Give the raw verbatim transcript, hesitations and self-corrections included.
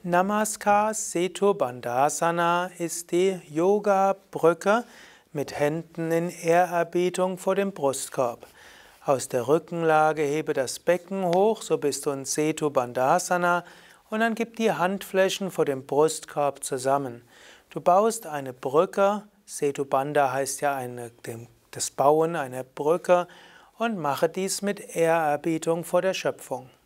Namaskar Setu Bandhasana ist die Yoga-Brücke mit Händen in Ehrerbietung vor dem Brustkorb. Aus der Rückenlage hebe das Becken hoch, so bist du in Setu Bandhasana, und dann gib die Handflächen vor dem Brustkorb zusammen. Du baust eine Brücke, Setu Bandha heißt ja eine, das Bauen einer Brücke, und mache dies mit Ehrerbietung vor der Schöpfung.